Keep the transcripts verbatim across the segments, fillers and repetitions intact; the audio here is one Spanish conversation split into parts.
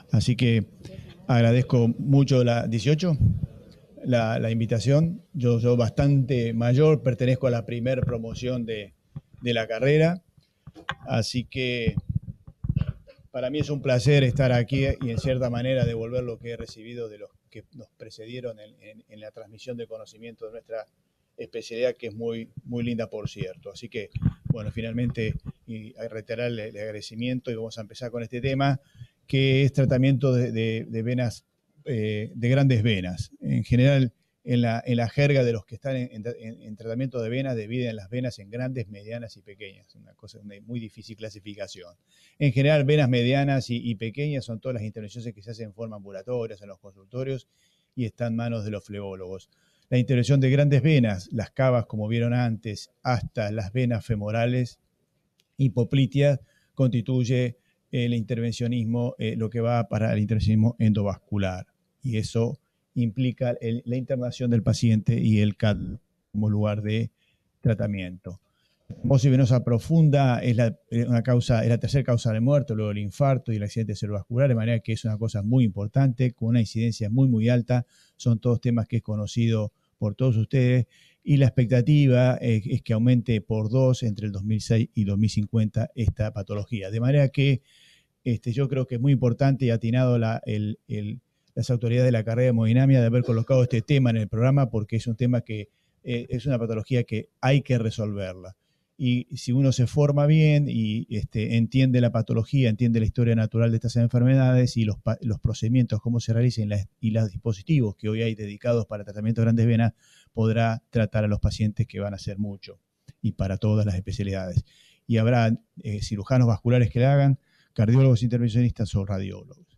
Así que agradezco mucho la dieciocho, la, la invitación. Yo soy bastante mayor, pertenezco a la primera promoción de, de la carrera, así que para mí es un placer estar aquí y en cierta manera devolver lo que he recibido de los que nos precedieron en, en, en la transmisión de conocimiento de nuestra especialidad, que es muy, muy linda, por cierto. Así que, bueno, finalmente, y reiterarle el agradecimiento y vamos a empezar con este tema, que es tratamiento de, de, de venas, eh, de grandes venas. En general, en la, en la jerga de los que están en, en, en tratamiento de venas, dividen las venas en grandes, medianas y pequeñas. Una cosa de muy difícil clasificación. En general, venas medianas y, y pequeñas son todas las intervenciones que se hacen en forma ambulatoria, en los consultorios, y están en manos de los flebólogos. La intervención de grandes venas, las cavas, como vieron antes, hasta las venas femorales hipoplíteas, constituye el intervencionismo, eh, lo que va para el intervencionismo endovascular. Y eso implica el, la internación del paciente y el C A D como lugar de tratamiento. La trombosis venosa profunda es la, una causa, es la tercera causa de muerte, luego el infarto y el accidente cerebrovascular, de manera que es una cosa muy importante, con una incidencia muy, muy alta. Son todos temas que es conocido por todos ustedes, y la expectativa es, es que aumente por dos entre el dos mil seis y dos mil cincuenta esta patología. De manera que este, yo creo que es muy importante y atinado la, el, el, las autoridades de la carrera de hemodinamia de haber colocado este tema en el programa, porque es un tema que eh, es una patología que hay que resolverla. Y si uno se forma bien y este, entiende la patología, entiende la historia natural de estas enfermedades y los, los procedimientos, cómo se realizan las, y los dispositivos que hoy hay dedicados para tratamiento de grandes venas, podrá tratar a los pacientes, que van a ser mucho, y para todas las especialidades. Y habrá eh, cirujanos vasculares que la hagan, cardiólogos intervencionistas o radiólogos.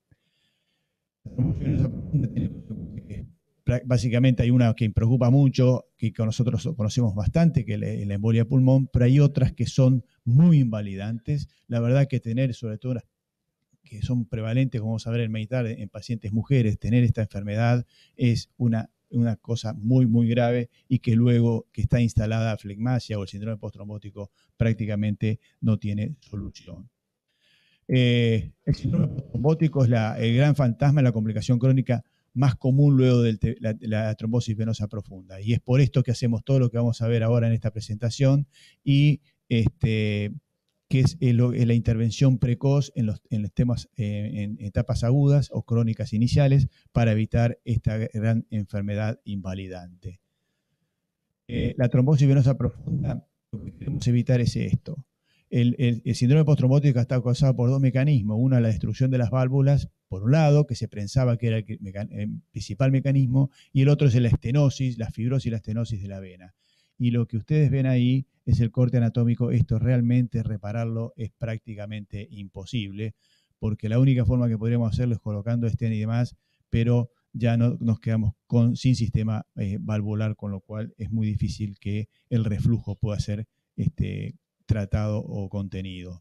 Básicamente hay una que preocupa mucho, que nosotros conocemos bastante, que es la embolia de pulmón, pero hay otras que son muy invalidantes. La verdad que tener, sobre todo las que son prevalentes, como vamos a ver en meditar, en pacientes mujeres, tener esta enfermedad es una, una cosa muy, muy grave, y que luego que está instalada flegmasia o el síndrome postrombótico prácticamente no tiene solución. Eh, el síndrome postrombótico es la, el gran fantasma, la complicación crónica más común luego de la, la trombosis venosa profunda. Y es por esto que hacemos todo lo que vamos a ver ahora en esta presentación, y este, que es el, la intervención precoz en los, en los temas, eh, en etapas agudas o crónicas iniciales, para evitar esta gran enfermedad invalidante. Eh, la trombosis venosa profunda, lo que queremos evitar es esto. El, el, el síndrome postrombótico está causado por dos mecanismos. Uno, la destrucción de las válvulas, por un lado, que se pensaba que era el, mecan el principal mecanismo, y el otro es la estenosis, la fibrosis y la estenosis de la vena. Y lo que ustedes ven ahí es el corte anatómico. Esto realmente repararlo es prácticamente imposible, porque la única forma que podríamos hacerlo es colocando estén y demás, pero ya no nos quedamos con, sin sistema eh, valvular, con lo cual es muy difícil que el reflujo pueda ser este, tratado o contenido.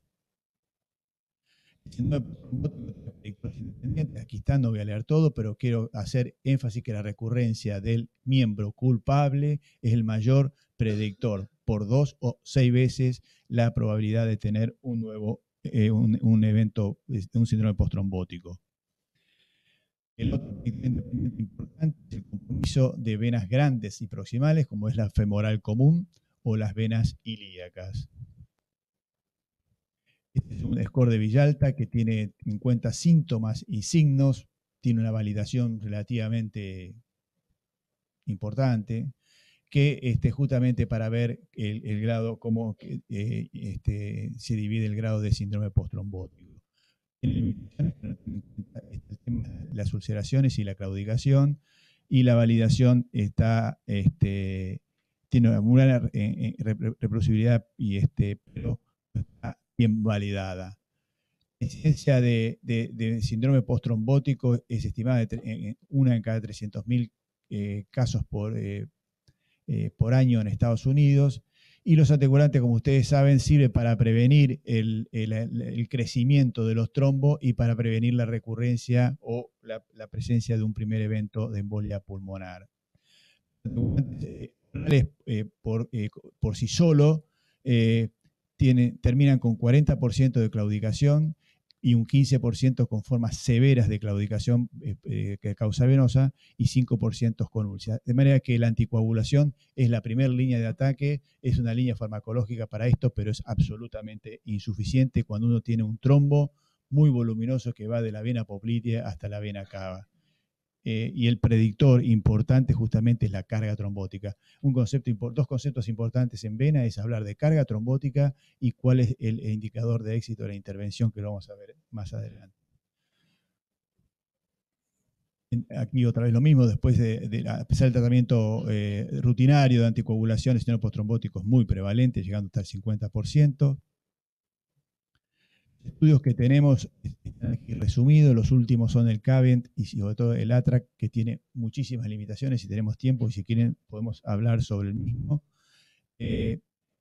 Aquí está, no voy a leer todo, pero quiero hacer énfasis que la recurrencia del miembro culpable es el mayor predictor, por dos o seis veces la probabilidad de tener un nuevo eh, un, un evento, un síndrome postrombótico. El otro importante es el compromiso de venas grandes y proximales, como es la femoral común o las venas ilíacas. Este es un score de Villalta que tiene en cuenta síntomas y signos, tiene una validación relativamente importante, que este, justamente para ver el, el grado, cómo eh, este, se divide el grado de síndrome postrombótico. Las ulceraciones y la claudicación, y la validación está, este, tiene una buena eh, reproducibilidad, y este, pero está bien validada. La incidencia de, de, de síndrome postrombótico es estimada en una en cada trescientos mil eh, casos por, eh, eh, por año en Estados Unidos. Y los anticoagulantes, como ustedes saben, sirven para prevenir el, el, el crecimiento de los trombos y para prevenir la recurrencia o la, la presencia de un primer evento de embolia pulmonar. Eh, por, eh, por sí solo eh, tiene, terminan con cuarenta por ciento de claudicación, y un quince por ciento con formas severas de claudicación eh, eh, que causa venosa y cinco por ciento con úlceras. De manera que la anticoagulación es la primera línea de ataque, es una línea farmacológica para esto, pero es absolutamente insuficiente cuando uno tiene un trombo muy voluminoso que va de la vena poplitea hasta la vena cava. Eh, y el predictor importante justamente es la carga trombótica. Un concepto, dos conceptos importantes en vena es hablar de carga trombótica y cuál es el indicador de éxito de la intervención, que lo vamos a ver más adelante. Aquí otra vez lo mismo, después de, de a pesar del tratamiento eh, rutinario de anticoagulación, el estenodo posttrombótico es muy prevalente, llegando hasta el cincuenta por ciento. Estudios que tenemos están aquí resumidos, los últimos son el CAVENT y sobre todo el ATRAC, que tiene muchísimas limitaciones. Si tenemos tiempo y si quieren podemos hablar sobre el mismo. Eh,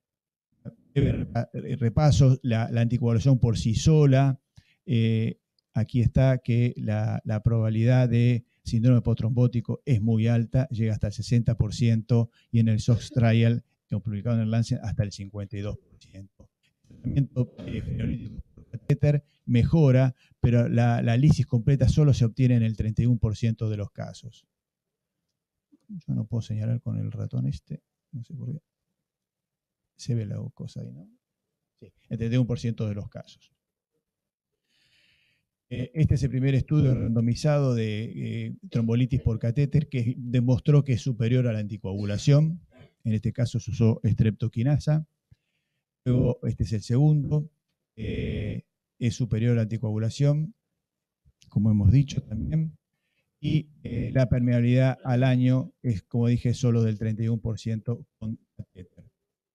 repaso, la, la anticoagulación por sí sola. Eh, aquí está que la, la probabilidad de síndrome posttrombótico es muy alta, llega hasta el sesenta por ciento y en el SOX Trial, que hemos publicado en el Lancet, hasta el cincuenta y dos por ciento. El tratamiento eh, catéter mejora, pero la, la lisis completa solo se obtiene en el treinta y uno por ciento de los casos. Yo no puedo señalar con el ratón este, no sé por qué. Se ve la cosa ahí, ¿no? Sí, el treinta y uno por ciento de los casos. Este es el primer estudio randomizado de eh, trombolitis por catéter que demostró que es superior a la anticoagulación. En este caso se usó streptokinasa. Luego, este es el segundo. Eh, es superior a la anticoagulación, como hemos dicho también. Y eh, la permeabilidad al año es, como dije, solo del treinta y uno por ciento con catéter.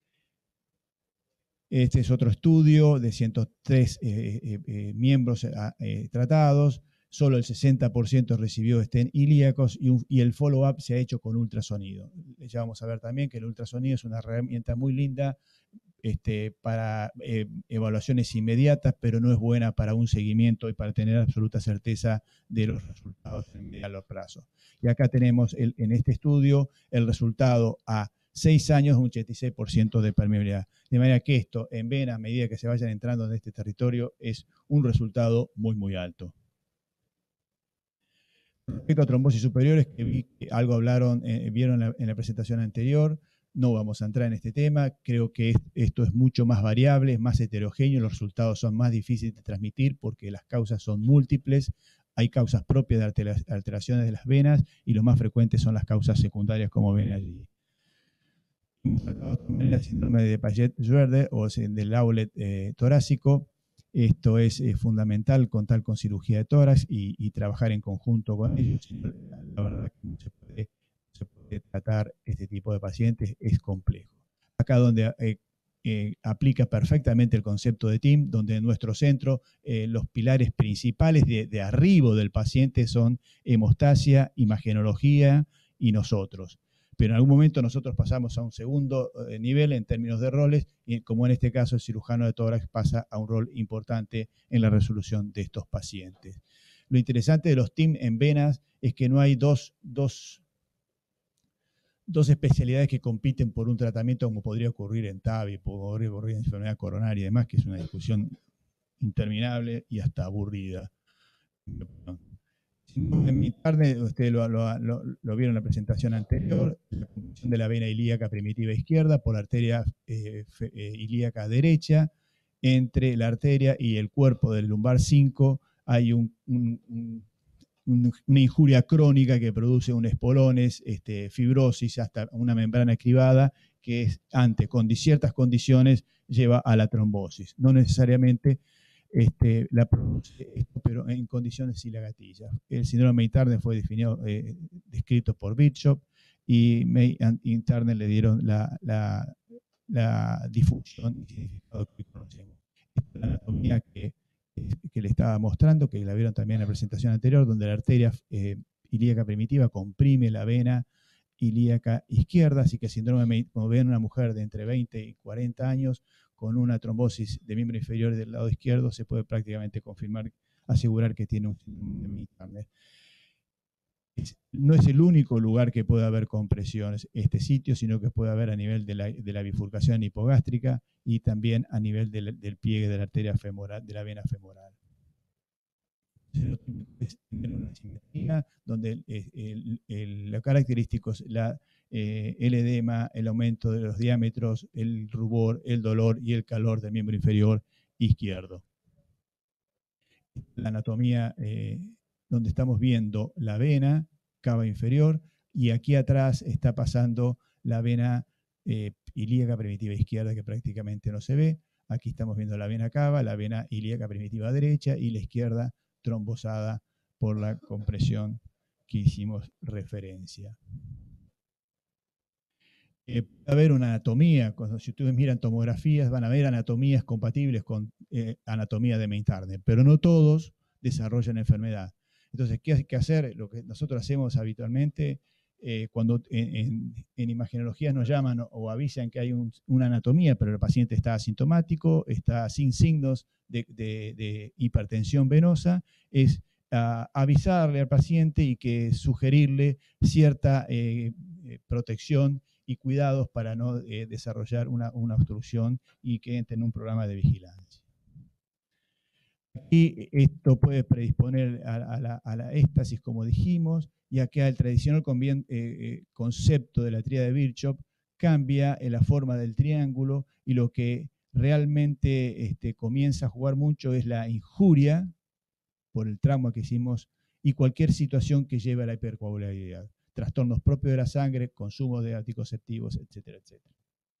Este es otro estudio de ciento tres eh, eh, eh, miembros eh, tratados, solo el sesenta por ciento recibió stent ilíacos y, un, y el follow-up se ha hecho con ultrasonido. Ya vamos a ver también que el ultrasonido es una herramienta muy linda este, para eh, evaluaciones inmediatas, pero no es buena para un seguimiento y para tener absoluta certeza de los resultados en mediano plazo. Y acá tenemos el, en este estudio el resultado a seis años, un ochenta y seis por ciento de permeabilidad. De manera que esto, en vena, a medida que se vayan entrando en este territorio, es un resultado muy, muy alto. Respecto a trombosis superiores, que vi que algo hablaron, eh, vieron en la, en la presentación anterior, no vamos a entrar en este tema. Creo que esto es mucho más variable, es más heterogéneo, los resultados son más difíciles de transmitir porque las causas son múltiples. Hay causas propias de alteraciones de las venas y lo más frecuentes son las causas secundarias, como ven allí. El síndrome de Payet-Schwerder o del outlet eh, torácico. Esto es eh, fundamental contar con cirugía de tórax y, y trabajar en conjunto con ellos. La verdad que no se puede, se puede tratar este tipo de pacientes, es complejo. Acá donde eh, eh, aplica perfectamente el concepto de team, donde en nuestro centro eh, los pilares principales de, de arribo del paciente son hemostasia, imagenología y nosotros. Pero en algún momento nosotros pasamos a un segundo eh, nivel en términos de roles, y como en este caso el cirujano de tórax pasa a un rol importante en la resolución de estos pacientes. Lo interesante de los team en venas es que no hay dos, dos, dos especialidades que compiten por un tratamiento como podría ocurrir en T A V I, podría ocurrir en enfermedad coronaria y demás, que es una discusión interminable y hasta aburrida. En mi tarde, ustedes lo, lo, lo, lo vieron en la presentación anterior, la compresión de la vena ilíaca primitiva izquierda por la arteria eh, fe, eh, ilíaca derecha. Entre la arteria y el cuerpo del lumbar cinco hay un, un, un, un, una injuria crónica que produce un espolones, este, fibrosis, hasta una membrana esquivada, que es, ante con ciertas condiciones lleva a la trombosis. No necesariamente Este, la produce esto, pero en condiciones sí la gatilla. El síndrome May-Turner fue definido, eh, descrito por Bishop y May y Turner le dieron la, la, la difusión y significado que conocemos. Esta es la anatomía que, que le estaba mostrando, que la vieron también en la presentación anterior, donde la arteria eh, ilíaca primitiva comprime la vena ilíaca izquierda, así que el síndrome May, como ven, una mujer de entre veinte y cuarenta años con una trombosis de miembro inferior del lado izquierdo, se puede prácticamente confirmar, asegurar que tiene un síndrome de May-Turner. No es el único lugar que puede haber compresiones este sitio, sino que puede haber a nivel de la, de la bifurcación hipogástrica y también a nivel del, del pliegue de la arteria femoral, de la vena femoral. Es tener una simetría donde el, el, el, los característicos, la, eh, el edema, el aumento de los diámetros, el rubor, el dolor y el calor del miembro inferior izquierdo. La anatomía eh, donde estamos viendo la vena cava inferior y aquí atrás está pasando la vena eh, ilíaca primitiva izquierda que prácticamente no se ve. Aquí estamos viendo la vena cava, la vena ilíaca primitiva derecha y la izquierda trombosada por la compresión que hicimos referencia. Eh, puede haber una anatomía, cuando, si ustedes miran tomografías, van a ver anatomías compatibles con eh, anatomía de Main-Turner, pero no todos desarrollan enfermedad. Entonces, ¿qué hay que hacer? Lo que nosotros hacemos habitualmente, eh, cuando en, en, en imagenología nos llaman o, o avisan que hay un, una anatomía, pero el paciente está asintomático, está sin signos de, de, de hipertensión venosa, es uh, avisarle al paciente y que sugerirle cierta eh, protección y cuidados para no eh, desarrollar una, una obstrucción y que entre en un programa de vigilancia. Y esto puede predisponer a, a, la, a la éstasis, como dijimos, y acá el tradicional convien, eh, concepto de la tríada de Virchow cambia en la forma del triángulo y lo que realmente este, comienza a jugar mucho es la injuria por el trauma que hicimos y cualquier situación que lleve a la hipercoagulabilidad. Trastornos propios de la sangre, consumo de anticonceptivos, etcétera, etcétera.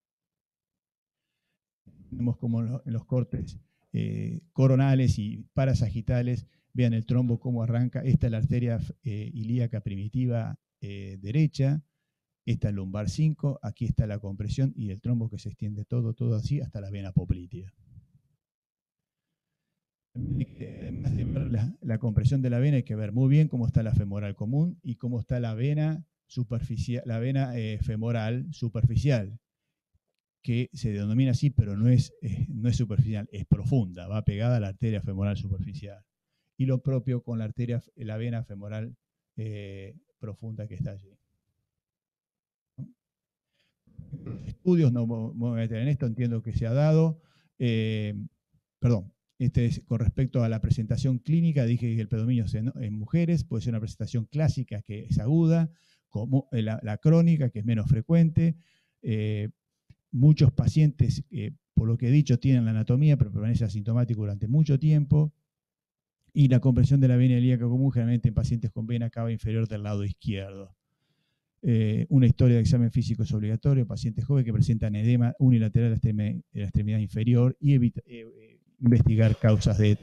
Vemos como en los cortes eh, coronales y parasagitales, vean el trombo cómo arranca. Esta es la arteria eh, ilíaca primitiva eh, derecha, esta es lumbar cinco, aquí está la compresión y el trombo que se extiende todo, todo así hasta la vena poplítea. Además de ver la, la compresión de la vena, hay que ver muy bien cómo está la femoral común y cómo está la vena superficial, la vena eh, femoral superficial, que se denomina así, pero no es, eh, no es superficial, es profunda, va pegada a la arteria femoral superficial. Y lo propio con la arteria, la vena femoral eh, profunda que está allí. Los estudios, no me voy a meter en esto, entiendo que se ha dado. Eh, perdón. Este es con respecto a la presentación clínica, dije que el predominio es en, en mujeres, puede ser una presentación clásica que es aguda, como la, la crónica, que es menos frecuente. Eh, muchos pacientes, eh, por lo que he dicho, tienen la anatomía, pero permanece asintomático durante mucho tiempo. Y la compresión de la vena ilíaca común, generalmente en pacientes con vena cava inferior del lado izquierdo. Eh, una historia de examen físico es obligatorio, pacientes jóvenes que presentan edema unilateral de la extremidad inferior y evita, eh, investigar causas de...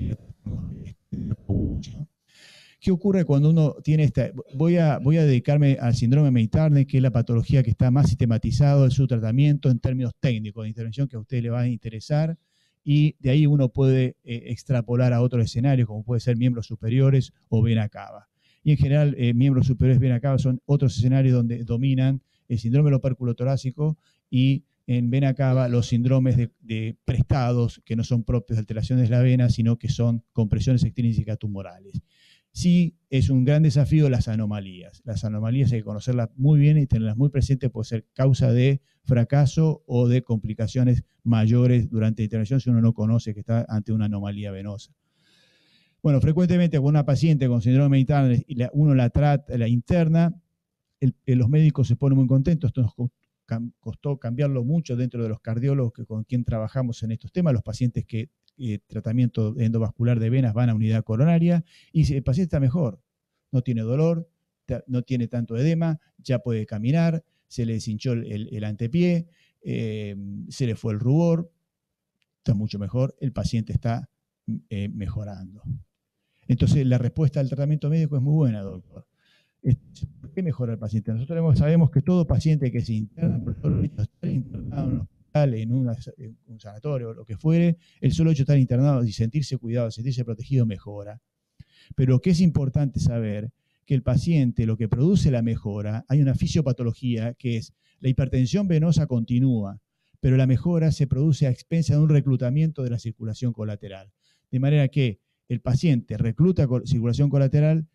¿Qué ocurre cuando uno tiene esta...? Voy a, voy a dedicarme al síndrome Main-Turner, que es la patología que está más sistematizado en su tratamiento en términos técnicos de intervención que a usted le va a interesar, y de ahí uno puede eh, extrapolar a otros escenarios, como puede ser miembros superiores o vena cava. Y en general, eh, miembros superiores vena cava son otros escenarios donde dominan el síndrome del opérculo torácico y en vena cava los síndromes de, de prestados, que no son propios de alteraciones de la vena, sino que son compresiones extrínsecas tumorales. Sí, es un gran desafío las anomalías. Las anomalías hay que conocerlas muy bien y tenerlas muy presentes, puede ser causa de fracaso o de complicaciones mayores durante la intervención si uno no conoce que está ante una anomalía venosa. Bueno, frecuentemente con una paciente con síndrome Main-Turner y la, uno la trata, la interna, el, los médicos se ponen muy contentos. Esto nos costó cambiarlo mucho dentro de los cardiólogos que, con quien trabajamos en estos temas, los pacientes que eh, tratamiento endovascular de venas van a unidad coronaria y el paciente está mejor, no tiene dolor, no tiene tanto edema, ya puede caminar, se le deshinchó el, el antepié, eh, se le fue el rubor, está mucho mejor, el paciente está eh, mejorando. Entonces la respuesta al tratamiento médico es muy buena, doctor. ¿Por qué mejora el paciente? Nosotros sabemos que todo paciente que se interna, por todo el hecho de estar internado en un hospital, en, una, en un sanatorio o lo que fuere, el solo hecho de estar internado y sentirse cuidado, sentirse protegido mejora. Pero lo que es importante saber que el paciente, lo que produce la mejora, hay una fisiopatología que es la hipertensión venosa continúa, pero la mejora se produce a expensas de un reclutamiento de la circulación colateral. De manera que el paciente recluta circulación colateral,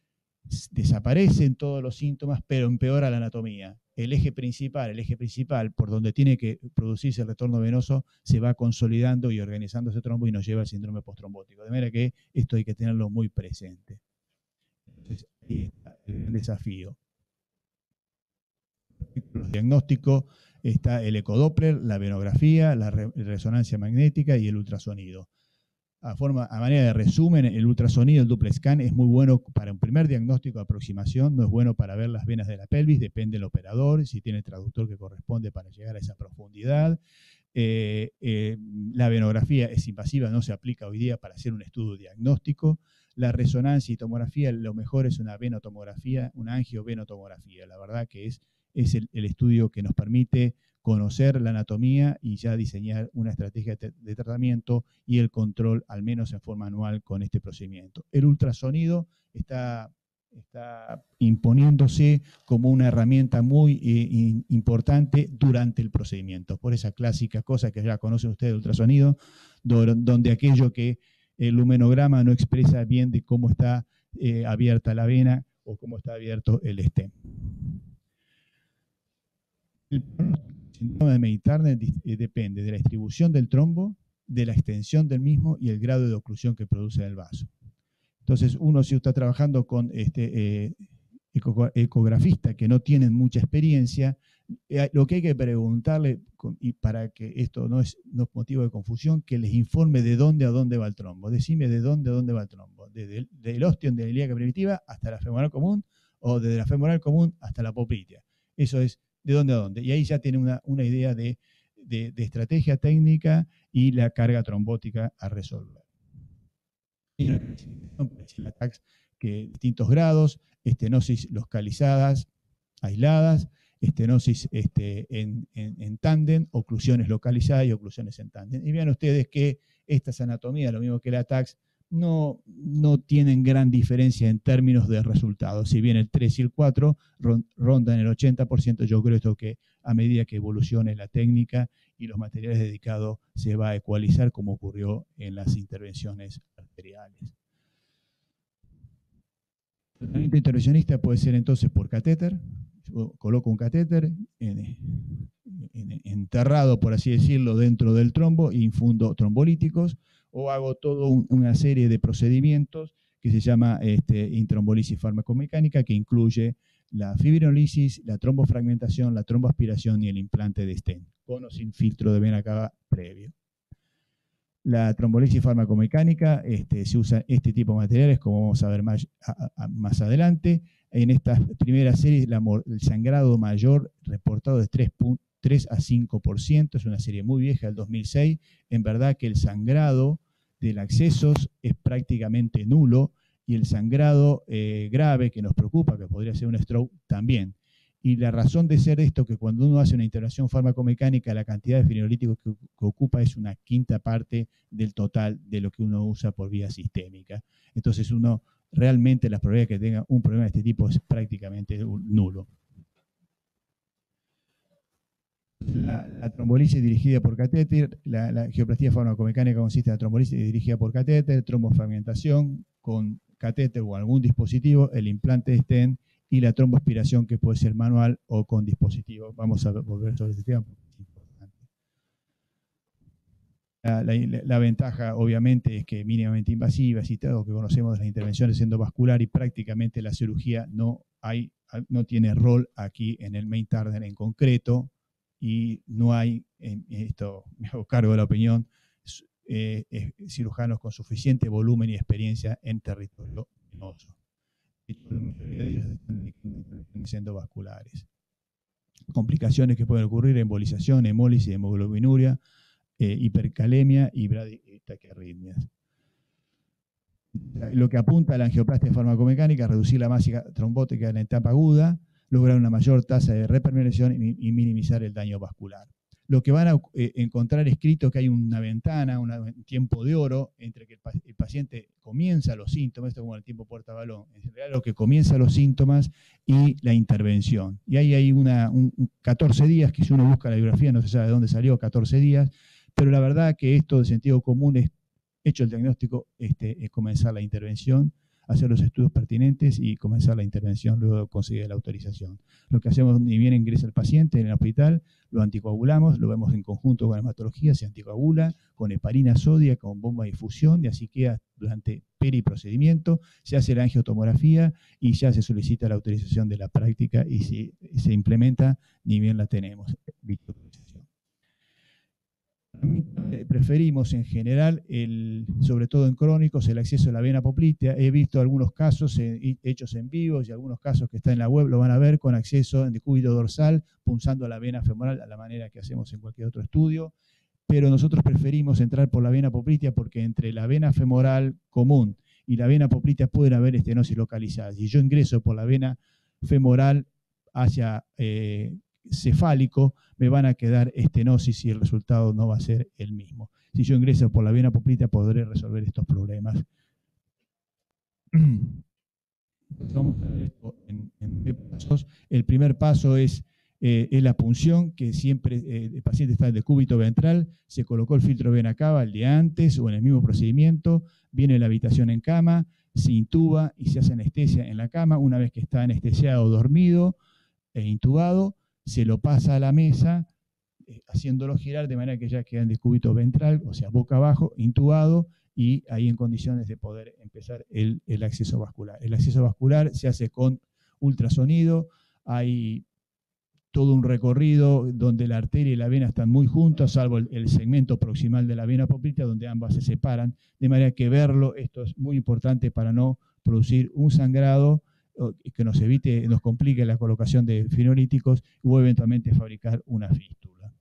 desaparecen todos los síntomas, pero empeora la anatomía. El eje principal, el eje principal por donde tiene que producirse el retorno venoso, se va consolidando y organizando ese trombo y nos lleva al síndrome postrombótico. De manera que esto hay que tenerlo muy presente. Entonces, ahí está el desafío. Los diagnósticos está el ecodoppler, la venografía, la re resonancia magnética y el ultrasonido. A, forma, a manera de resumen, el ultrasonido, el Doppler scan, es muy bueno para un primer diagnóstico de aproximación, no es bueno para ver las venas de la pelvis, depende del operador, si tiene el traductor que corresponde para llegar a esa profundidad. Eh, eh, la venografía es invasiva, no se aplica hoy día para hacer un estudio diagnóstico. La resonancia y tomografía, lo mejor es una venotomografía, una angiovenotomografía. La verdad que es, es el, el estudio que nos permite conocer la anatomía y ya diseñar una estrategia de, de tratamiento y el control, al menos en forma anual, con este procedimiento. El ultrasonido está, está imponiéndose como una herramienta muy eh, in, importante durante el procedimiento, por esa clásica cosa que ya conocen ustedes, el ultrasonido, do, donde aquello que el lumenograma no expresa bien de cómo está eh, abierta la vena o cómo está abierto el stem. El síndrome de Meyer-Turner depende de la distribución del trombo, de la extensión del mismo y el grado de oclusión que produce en el vaso. Entonces, uno si está trabajando con este, eh, ecografistas que no tienen mucha experiencia, eh, lo que hay que preguntarle, y para que esto no es, no es motivo de confusión, que les informe de dónde a dónde va el trombo. Decime de dónde a dónde va el trombo. Desde el, desde el ostión de la ilíaca primitiva hasta la femoral común, o desde la femoral común hasta la poplitea. Eso es de dónde a dónde. Y ahí ya tiene una, una idea de, de, de estrategia técnica y la carga trombótica a resolver. Y una clasificación que distintos grados, estenosis localizadas, aisladas, estenosis este, en, en, en tándem, oclusiones localizadas y oclusiones en tándem. Y vean ustedes que estas anatomías, lo mismo que la T A C, no, no tienen gran diferencia en términos de resultados. Si bien el tres y el cuatro rondan el ochenta por ciento, yo creo esto que a medida que evolucione la técnica y los materiales dedicados se va a ecualizar como ocurrió en las intervenciones arteriales. El tratamiento intervencionista puede ser entonces por catéter. Yo coloco un catéter en, en, enterrado, por así decirlo, dentro del trombo e infundo trombolíticos, o hago toda un, una serie de procedimientos que se llama este, intrombolisis farmacomecánica, que incluye la fibrinolisis, la trombofragmentación, la tromboaspiración y el implante de stent, con o sin filtro de vena cava previo. La trombolisis farmacomecánica, este, se usa este tipo de materiales, como vamos a ver más, a, a, más adelante. En estas primeras series, la, el sangrado mayor reportado de tres a cinco por ciento, es una serie muy vieja, del dos mil seis. En verdad que el sangrado del accesos es prácticamente nulo, y el sangrado eh, grave que nos preocupa, que podría ser un stroke, también. Y la razón de ser esto, que cuando uno hace una intervención farmacomecánica, la cantidad de fibrinolíticos que, que ocupa es una quinta parte del total de lo que uno usa por vía sistémica. Entonces uno, realmente las probabilidades de que tenga un problema de este tipo es prácticamente nulo. La, la trombolisis dirigida por catéter, la, la angioplastia farmacomecánica consiste en la trombolisis dirigida por catéter, trombofragmentación con catéter o algún dispositivo, el implante de stent, y la tromboaspiración, que puede ser manual o con dispositivo. Vamos a volver sobre este tema porque es importante. La, la, la ventaja, obviamente, es que mínimamente invasivas y todo lo que conocemos de las intervenciones endovascular, y prácticamente la cirugía no, hay, no tiene rol aquí en el Meyer-Turner en concreto, y no hay, en esto me hago cargo de la opinión, eh, eh, cirujanos con suficiente volumen y experiencia en territorio venoso. Endovasculares. Complicaciones que pueden ocurrir: embolización, hemólisis, hemoglobinuria, eh, hipercalemia y bradicardias. Lo que apunta a la angioplastia farmacomecánica es reducir la masa trombótica en la etapa aguda, lograr una mayor tasa de repermeabilización y, y minimizar el daño vascular. Lo que van a eh, encontrar escrito que hay una ventana, una, un tiempo de oro entre que el, el paciente comienza los síntomas, esto es como el tiempo puerta balón, en realidad lo que comienza los síntomas y la intervención. Y ahí hay una, un, catorce días, que si uno busca la biografía no se sabe de dónde salió, catorce días, pero la verdad que esto de sentido común es, hecho el diagnóstico, este, es comenzar la intervención. hacer los estudios pertinentes y comenzar la intervención luego de conseguir la autorización. Lo que hacemos, ni bien ingresa el paciente en el hospital, lo anticoagulamos, lo vemos en conjunto con hematología, se anticoagula con heparina sodia, con bomba de infusión, y así queda durante periprocedimiento, se hace la angiotomografía y ya se solicita la autorización de la práctica y si se implementa, ni bien la tenemos. Preferimos en general, el, sobre todo en crónicos, el acceso a la vena poplitea. He visto algunos casos en, hechos en vivo y algunos casos que están en la web, lo van a ver, con acceso en decúbito dorsal, punzando a la vena femoral a la manera que hacemos en cualquier otro estudio. Pero nosotros preferimos entrar por la vena poplitea porque entre la vena femoral común y la vena poplitea pueden haber estenosis localizadas. Y yo ingreso por la vena femoral hacia eh, cefálico, me van a quedar estenosis y el resultado no va a ser el mismo. Si yo ingreso por la vena poplitea podré resolver estos problemas. En, en pasos. El primer paso es, eh, es la punción, que siempre eh, el paciente está en decúbito ventral, se colocó el filtro vena cava el día antes o en el mismo procedimiento, viene la habitación en cama, se intuba y se hace anestesia en la cama. Una vez que está anestesiado, dormido e intubado, se lo pasa a la mesa, eh, haciéndolo girar de manera que ya queda en decúbito ventral, o sea, boca abajo, intubado, y ahí en condiciones de poder empezar el, el acceso vascular. El acceso vascular se hace con ultrasonido, hay todo un recorrido donde la arteria y la vena están muy juntas, salvo el, el segmento proximal de la vena poplitea, donde ambas se separan, de manera que verlo, esto es muy importante para no producir un sangrado que nos evite, nos complique la colocación de fenolíticos o eventualmente fabricar una fístula.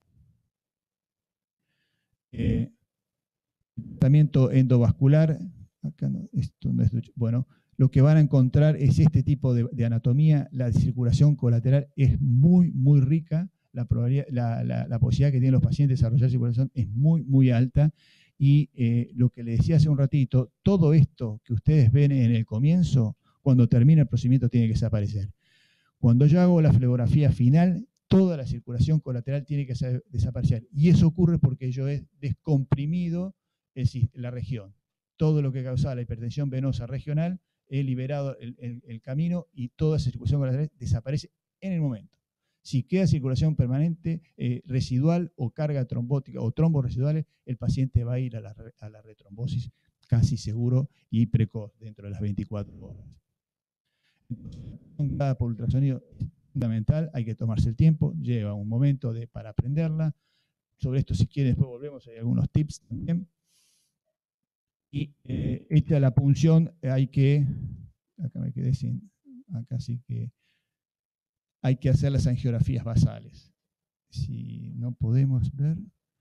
Eh, tratamiento endovascular, acá no, esto no es, bueno, lo que van a encontrar es este tipo de, de anatomía. La circulación colateral es muy, muy rica, la, probabilidad, la, la, la posibilidad que tienen los pacientes de desarrollar circulación es muy, muy alta, y eh, lo que les decía hace un ratito, todo esto que ustedes ven en el comienzo, cuando termina el procedimiento tiene que desaparecer. Cuando yo hago la flebografía final, toda la circulación colateral tiene que desaparecer. Y eso ocurre porque yo he descomprimido el, la región. Todo lo que causaba la hipertensión venosa regional, he liberado el, el, el camino y toda esa circulación colateral desaparece en el momento. Si queda circulación permanente, eh, residual o carga trombótica o trombos residuales, el paciente va a ir a la, a la retrombosis casi seguro y precoz dentro de las veinticuatro horas. Cada por ultrasonido es fundamental, hay que tomarse el tiempo, lleva un momento de, para aprenderla. Sobre esto, si quieren, después volvemos, hay algunos tips también. Y eh, esta la punción, hay que, acá me quedé sin, acá sí que, hay que hacer las angiografías basales. Si no podemos ver,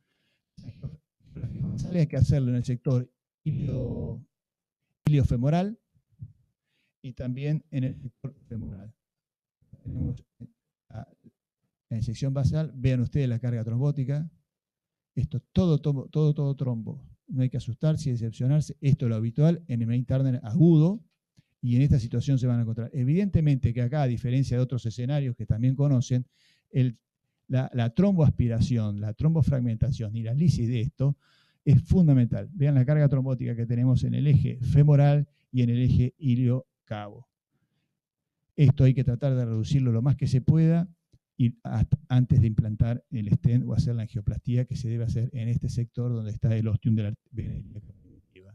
hay que hacerlo en el sector ilio, iliofemoral y también en el sector femoral. Tenemos la, la inyección basal, vean ustedes la carga trombótica, esto todo, todo, todo, todo trombo. No hay que asustarse y decepcionarse, esto es lo habitual en el main Turner agudo, y en esta situación se van a encontrar. Evidentemente que acá, a diferencia de otros escenarios que también conocen, el, la, la tromboaspiración, la trombofragmentación y la lisis de esto es fundamental. Vean la carga trombótica que tenemos en el eje femoral y en el eje ilio-cavo. Esto hay que tratar de reducirlo lo más que se pueda y hasta antes de implantar el stent o hacer la angioplastía que se debe hacer en este sector donde está el ostium de la vena ilíaca primitiva.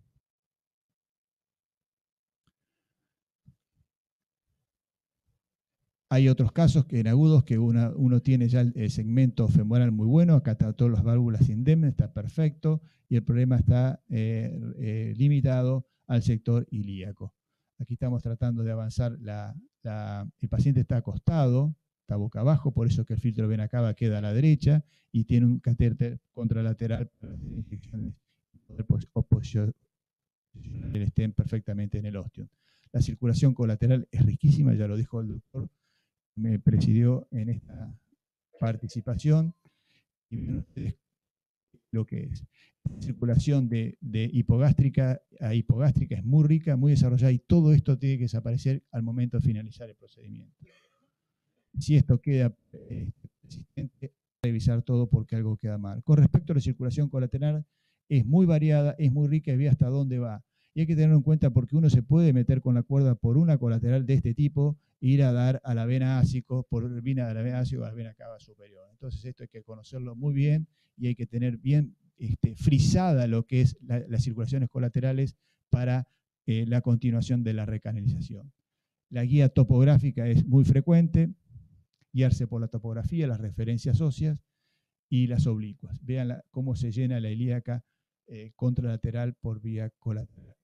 Hay otros casos que en agudos que una, uno tiene ya el, el segmento femoral muy bueno, acá está todas las válvulas indemnes, está perfecto, y el problema está eh, eh, limitado al sector ilíaco. Aquí estamos tratando de avanzar, la, la, el paciente está acostado, está boca abajo, por eso que el filtro vena cava queda a la derecha y tiene un catéter contralateral para hacer inyecciones y poder posicionar el stent perfectamente en el ostium. La circulación colateral es riquísima, ya lo dijo el doctor, me presidió en esta participación, y ven ustedes lo que es. La circulación de, de hipogástrica a hipogástrica es muy rica, muy desarrollada, y todo esto tiene que desaparecer al momento de finalizar el procedimiento. Si esto queda eh, persistente, revisar todo porque algo queda mal. Con respecto a la circulación colateral, es muy variada, es muy rica y ve hasta dónde va. Y hay que tenerlo en cuenta porque uno se puede meter con la cuerda por una colateral de este tipo e ir a dar a la vena ácico, por vena de la vena ácico a la vena cava superior. Entonces esto hay que conocerlo muy bien y hay que tener bien este, frisada lo que es la, las circulaciones colaterales para eh, la continuación de la recanalización. La guía topográfica es muy frecuente, guiarse por la topografía, las referencias óseas y las oblicuas. Vean la, cómo se llena la ilíaca eh, contralateral por vía colateral.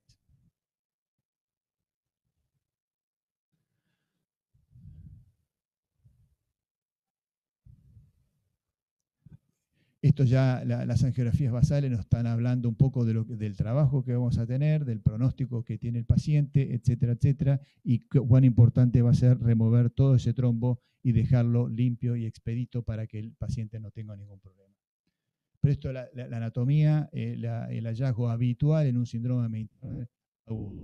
Esto ya, la, las angiografías basales nos están hablando un poco de lo, del trabajo que vamos a tener, del pronóstico que tiene el paciente, etcétera, etcétera, y cuán importante va a ser remover todo ese trombo y dejarlo limpio y expedito para que el paciente no tenga ningún problema. Pero esto, la, la, la anatomía, eh, la, el hallazgo habitual en un síndrome mediterráneo agudo.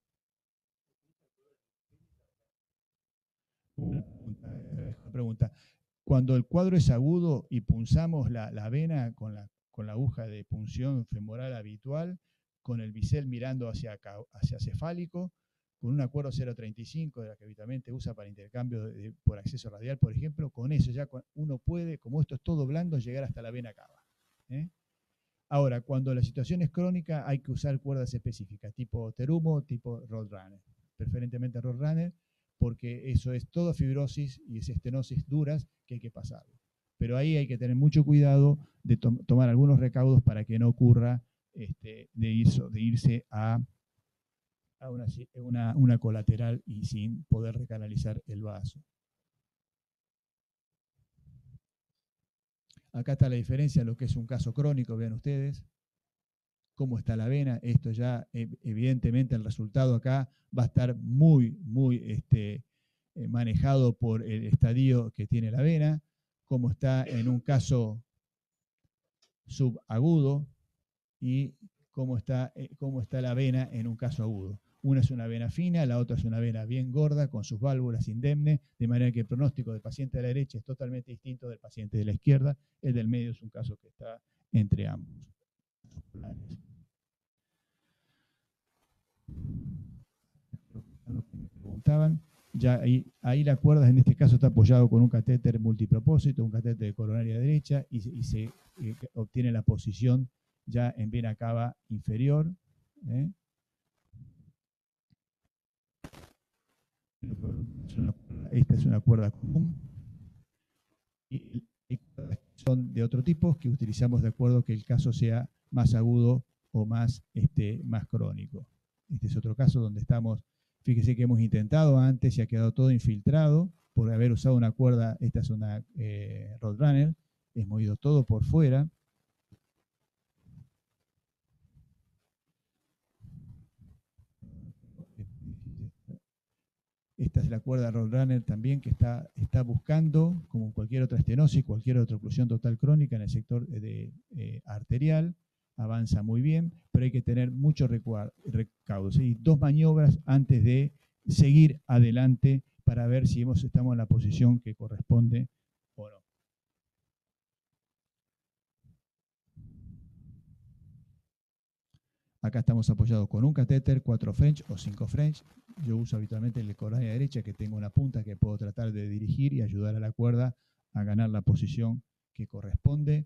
Una pregunta. Cuando el cuadro es agudo y punzamos la, la vena con la, con la aguja de punción femoral habitual, con el bisel mirando hacia, hacia cefálico, con un acuerdo cero punto treinta y cinco de la que habitualmente usa para intercambio de, de, por acceso radial, por ejemplo, con eso ya uno puede, como esto es todo blando, llegar hasta la vena cava. ¿eh? Ahora, cuando la situación es crónica, hay que usar cuerdas específicas, tipo Terumo, tipo Roadrunner, preferentemente Roadrunner, porque eso es toda fibrosis y es estenosis duras que hay que pasar. Pero ahí hay que tener mucho cuidado de to tomar algunos recaudos para que no ocurra este, de, irse, de irse a, a una, una, una colateral y sin poder recanalizar el vaso. Acá está la diferencia en lo que es un caso crónico, vean ustedes cómo está la vena. Esto ya, evidentemente, el resultado acá va a estar muy, muy este, eh, manejado por el estadio que tiene la vena, cómo está en un caso subagudo y cómo está, eh, cómo está la vena en un caso agudo. Una es una vena fina, la otra es una vena bien gorda, con sus válvulas indemnes, de manera que el pronóstico del paciente de la derecha es totalmente distinto del paciente de la izquierda. El del medio es un caso que está entre ambos. Lo que me preguntaban, ya ahí, ahí la cuerda en este caso está apoyado con un catéter multipropósito, un catéter de coronaria derecha, y, y se eh, obtiene la posición ya en vena cava inferior. ¿eh? Esta es una cuerda común. Y hay cuerdas que son de otro tipo que utilizamos de acuerdo que el caso sea más agudo o más, este, más crónico. Este es otro caso donde estamos, fíjese que hemos intentado antes y ha quedado todo infiltrado por haber usado una cuerda, esta es una eh, Roadrunner, hemos movido todo por fuera. Esta es la cuerda Roadrunner también que está, está buscando, como cualquier otra estenosis, cualquier otra oclusión total crónica en el sector de, eh, arterial, avanza muy bien, pero hay que tener mucho recaudo. ¿sí? Dos maniobras antes de seguir adelante para ver si hemos, estamos en la posición que corresponde o no. Acá estamos apoyados con un catéter, cuatro French o cinco French. Yo uso habitualmente el de coronaria derecha, que tengo una punta que puedo tratar de dirigir y ayudar a la cuerda a ganar la posición que corresponde.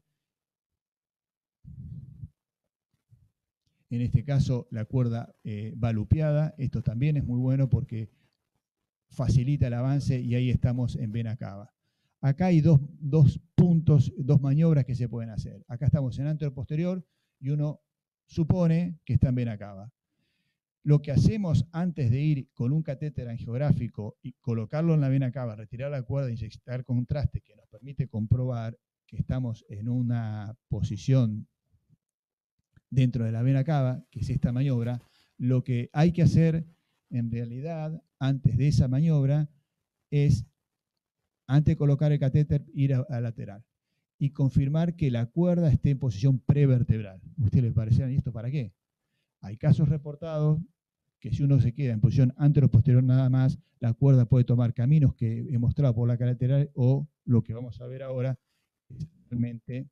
En este caso, la cuerda eh, va lupeada. Esto también es muy bueno porque facilita el avance y ahí estamos en vena cava. Acá hay dos, dos puntos, dos maniobras que se pueden hacer. Acá estamos en anteroposterior y uno supone que está en vena cava. Lo que hacemos antes de ir con un catéter angiográfico y colocarlo en la vena cava, retirar la cuerda, inyectar contraste, que nos permite comprobar que estamos en una posición dentro de la vena cava, que es esta maniobra, lo que hay que hacer en realidad antes de esa maniobra es, antes de colocar el catéter, ir a, a lateral y confirmar que la cuerda esté en posición prevertebral. ¿A usted le parecían esto para qué? Hay casos reportados que si uno se queda en posición anteroposterior nada más, la cuerda puede tomar caminos que he mostrado por la lateral o lo que vamos a ver ahora es realmente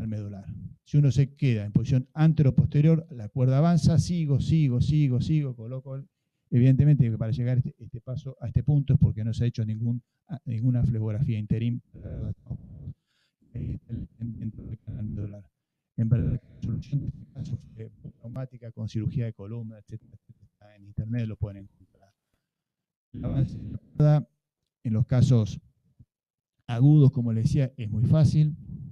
canal medular. Si uno se queda en posición anteroposterior, la cuerda avanza, sigo, sigo, sigo, sigo, coloco. Evidentemente que para llegar a este, este paso, a este punto es porque no se ha hecho ningún, ninguna flebografía interim dentro del canal medular. En verdad, la solución de este caso fue traumática con cirugía de columna, etcétera, etcétera. En internet lo pueden encontrar. El avance de la cuerda, en los casos agudos, como les decía, es muy fácil.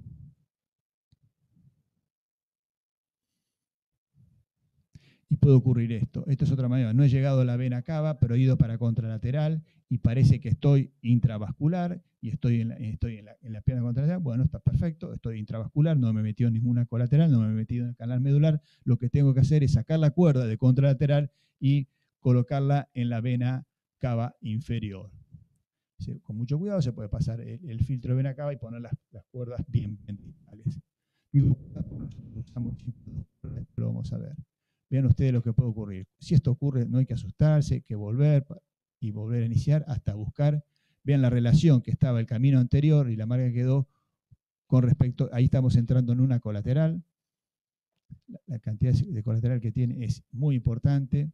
Y puede ocurrir esto. Esto es otra manera. No he llegado a la vena cava, pero he ido para contralateral y parece que estoy intravascular y estoy en la, estoy en la, en la pierna contralateral. Bueno, está perfecto, estoy intravascular, no me he metido en ninguna colateral, no me he metido en el canal medular. Lo que tengo que hacer es sacar la cuerda de contralateral y colocarla en la vena cava inferior. Sí, con mucho cuidado se puede pasar el, el filtro de vena cava y poner las, las cuerdas bien distales. Digo, lo vamos a ver. Vean ustedes lo que puede ocurrir. Si esto ocurre, no hay que asustarse, hay que volver y volver a iniciar hasta buscar. Vean la relación que estaba el camino anterior y la marca que quedó con respecto, ahí estamos entrando en una colateral. La, la cantidad de colateral que tiene es muy importante.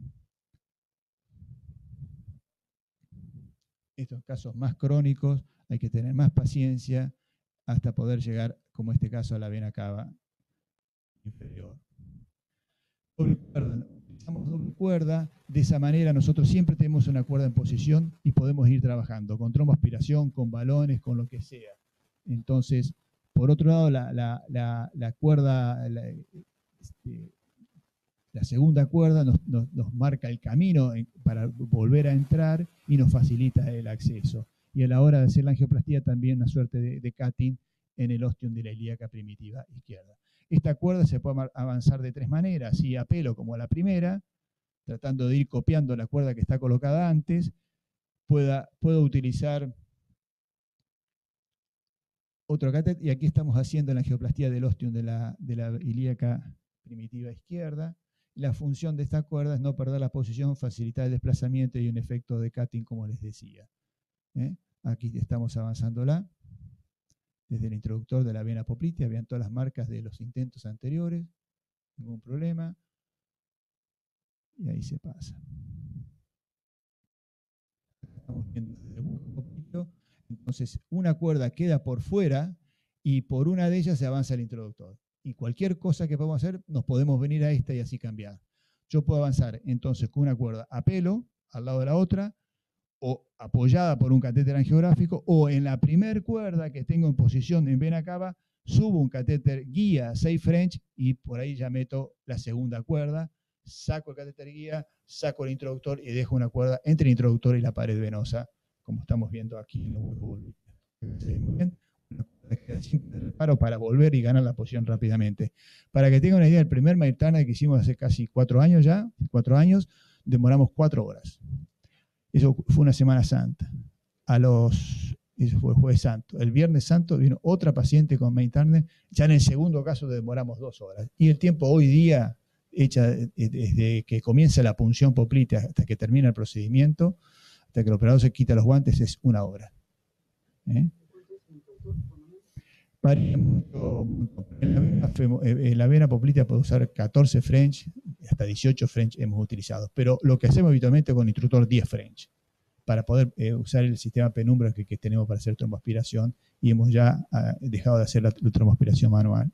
Estos casos más crónicos hay que tener más paciencia hasta poder llegar, como este caso, a la vena cava inferior. Doble cuerda, utilizamos doble cuerda, de esa manera nosotros siempre tenemos una cuerda en posición y podemos ir trabajando con tromboaspiración, con balones, con lo que sea. Entonces, por otro lado, la, la, la, la cuerda, la, este, la segunda cuerda nos, nos, nos marca el camino para volver a entrar y nos facilita el acceso. Y a la hora de hacer la angioplastía también una suerte de, de cutting en el ostium de la ilíaca primitiva izquierda. Esta cuerda se puede avanzar de tres maneras, así a pelo como la primera, tratando de ir copiando la cuerda que está colocada antes. Pueda, puedo utilizar otro catéter, y aquí estamos haciendo la angioplastía del ostium de la, de la ilíaca primitiva izquierda. La función de esta cuerda es no perder la posición, facilitar el desplazamiento y un efecto de cutting, como les decía. ¿Eh? Aquí estamos avanzándola. Desde el introductor de la vena poplitea, vean todas las marcas de los intentos anteriores, ningún problema, y ahí se pasa. Estamos viendo desde el popliteo. Entonces, una cuerda queda por fuera y por una de ellas se avanza el introductor. Y cualquier cosa que podamos hacer, nos podemos venir a esta y así cambiar. Yo puedo avanzar entonces con una cuerda a pelo, al lado de la otra, o apoyada por un catéter angiográfico, o en la primer cuerda que tengo en posición en vena cava, subo un catéter guía seis French y por ahí ya meto la segunda cuerda, saco el catéter guía, saco el introductor y dejo una cuerda entre el introductor y la pared venosa, como estamos viendo aquí en los huevos. Muy bien. Reparo para volver y ganar la posición rápidamente. Para que tengan una idea, el primer Mair Taner que hicimos hace casi cuatro años ya, cuatro años, demoramos cuatro horas. Eso fue una Semana Santa. A los, eso fue el Jueves Santo. El Viernes Santo vino otra paciente con Mair Taner. Ya en el segundo caso demoramos dos horas. Y el tiempo hoy día, hecha desde que comienza la punción poplitea hasta que termina el procedimiento, hasta que el operador se quita los guantes, es una hora. ¿Eh? En la vena, en la vena poplitea puede usar catorce French, hasta dieciocho French hemos utilizado, pero lo que hacemos habitualmente con instructor diez French, para poder eh, usar el sistema penumbra que, que tenemos para hacer tromboaspiración, y hemos ya uh, dejado de hacer la, la tromboaspiración manual.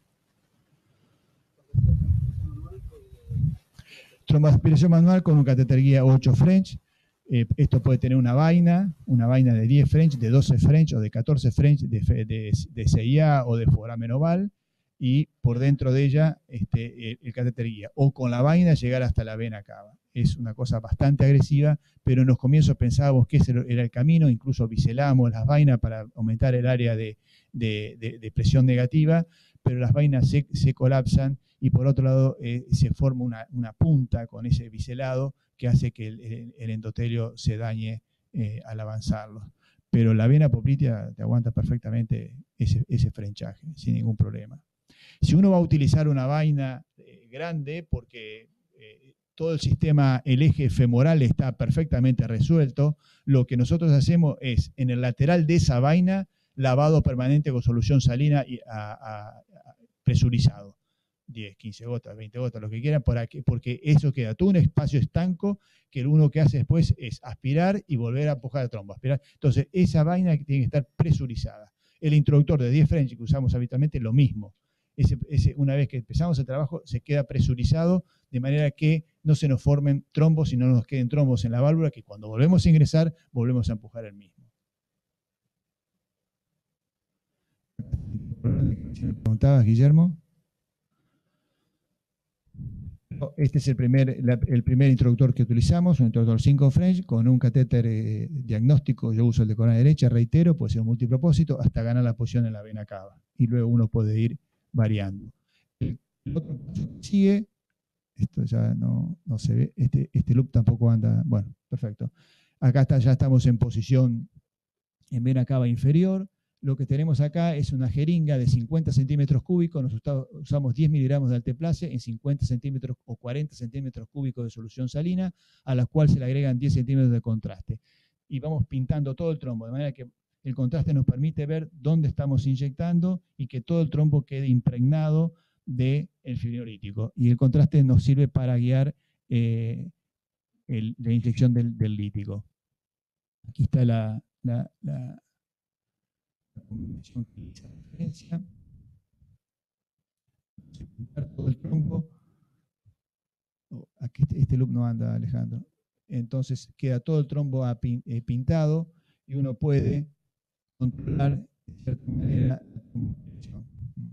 Tromboaspiración manual con un catéter guía ocho French. Eh, esto puede tener una vaina, una vaina de diez French, de doce French o de catorce French de, de, de C I A o de foramen oval, y por dentro de ella este, el, el catéter guía. O con la vaina llegar hasta la vena cava. Es una cosa bastante agresiva, pero en los comienzos pensábamos que ese era el camino, incluso biselamos las vainas para aumentar el área de, de, de, de presión negativa, pero las vainas se, se colapsan y por otro lado eh, se forma una, una punta con ese biselado que hace que el, el, el endotelio se dañe eh, al avanzarlo. Pero la vena poplitea te aguanta perfectamente ese, ese frenchaje, sin ningún problema. Si uno va a utilizar una vaina eh, grande, porque eh, todo el sistema, el eje femoral está perfectamente resuelto, lo que nosotros hacemos es, en el lateral de esa vaina, lavado permanente con solución salina y a, a, a, presurizado. diez, quince gotas, veinte gotas, lo que quieran, para que, porque eso queda todo un espacio estanco que uno que hace después es aspirar y volver a empujar el trombo. Aspirar. Entonces, esa vaina tiene que estar presurizada. El introductor de diez French que usamos habitualmente, lo mismo. Ese, ese, una vez que empezamos el trabajo, se queda presurizado de manera que no se nos formen trombos y no nos queden trombos en la válvula, que cuando volvemos a ingresar, volvemos a empujar el mismo. ¿Me preguntabas, Guillermo? Este es el primer, la, el primer introductor que utilizamos, un introductor cinco French con un catéter eh, diagnóstico. Yo uso el de coronaria derecha, reitero, puede ser un multipropósito, hasta ganar la posición en la vena cava. Y luego uno puede ir variando. El, el otro paso que sigue, esto ya no, no se ve, este, este loop tampoco anda, bueno, perfecto. Acá está, ya estamos en posición en vena cava inferior. Lo que tenemos acá es una jeringa de cincuenta centímetros cúbicos, nos usamos diez miligramos de alteplase en cincuenta centímetros o cuarenta centímetros cúbicos de solución salina, a la cual se le agregan diez centímetros de contraste. Y vamos pintando todo el trombo, de manera que el contraste nos permite ver dónde estamos inyectando y que todo el trombo quede impregnado del fibrinolítico. Y el contraste nos sirve para guiar eh, el, la inyección del, del lítico. Aquí está la... la, la la combinación que utiliza referencia, pintar todo el trombo. Oh, aquí este, este loop no anda, Alejandro. Entonces queda todo el trombo pintado y uno puede controlar de cierta manera la combinación.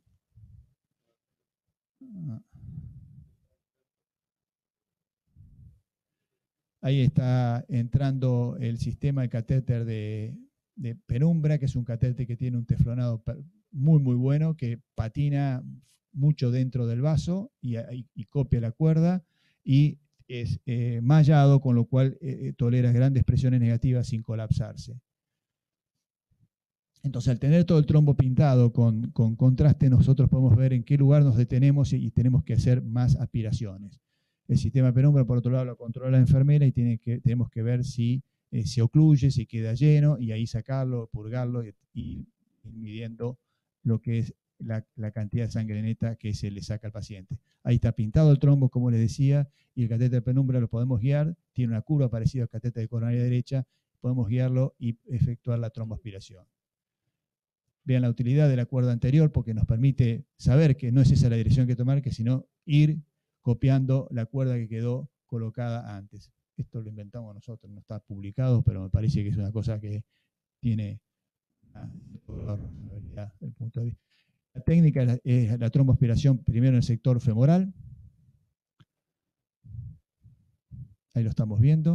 Ahí está entrando el sistema de catéter de de penumbra, que es un catéter que tiene un teflonado muy, muy bueno, que patina mucho dentro del vaso y, y, y copia la cuerda, y es eh, mallado, con lo cual eh, tolera grandes presiones negativas sin colapsarse. Entonces, al tener todo el trombo pintado con, con contraste, nosotros podemos ver en qué lugar nos detenemos y, y tenemos que hacer más aspiraciones. El sistema penumbra, por otro lado, lo controla la enfermera y tiene que, tenemos que ver si Eh, se ocluye, se queda lleno, y ahí sacarlo, purgarlo y, y midiendo lo que es la, la cantidad de sangre neta que se le saca al paciente. Ahí está pintado el trombo, como les decía, y el catéter de penumbra lo podemos guiar, tiene una curva parecida al catéter de coronaria derecha, podemos guiarlo y efectuar la tromboaspiración. Vean la utilidad de la cuerda anterior, porque nos permite saber que no es esa la dirección que tomar, que sino ir copiando la cuerda que quedó colocada antes. Esto lo inventamos nosotros, no está publicado, pero me parece que es una cosa que tiene una responsabilidad del punto de vista. La técnica es la, es la tromboaspiración primero en el sector femoral. Ahí lo estamos viendo.